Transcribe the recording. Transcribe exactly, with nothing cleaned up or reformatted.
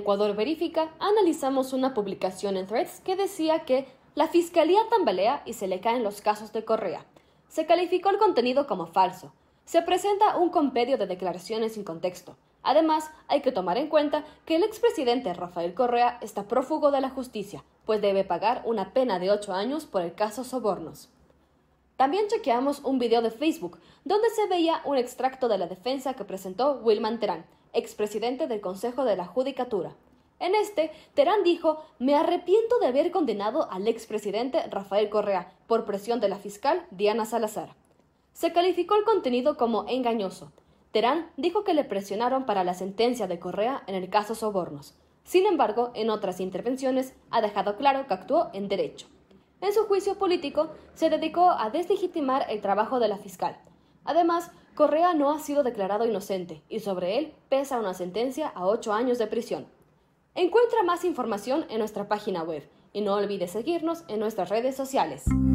Ecuador Verifica analizamos una publicación en Threads que decía que la fiscalía tambalea y se le caen los casos de Correa. Se calificó el contenido como falso. Se presenta un compendio de declaraciones sin contexto. Además, hay que tomar en cuenta que el expresidente Rafael Correa está prófugo de la justicia, pues debe pagar una pena de ocho años por el caso Sobornos. También chequeamos un video de Facebook, donde se veía un extracto de la defensa que presentó Wilman Terán, expresidente del Consejo de la Judicatura. En este, Terán dijo: «Me arrepiento de haber condenado al expresidente Rafael Correa por presión de la fiscal Diana Salazar». Se calificó el contenido como engañoso. Terán dijo que le presionaron para la sentencia de Correa en el caso Sobornos. Sin embargo, en otras intervenciones ha dejado claro que actuó en derecho. En su juicio político, se dedicó a deslegitimar el trabajo de la fiscal. Además, Correa no ha sido declarado inocente y sobre él pesa una sentencia a ocho años de prisión. Encuentra más información en nuestra página web y no olvides seguirnos en nuestras redes sociales.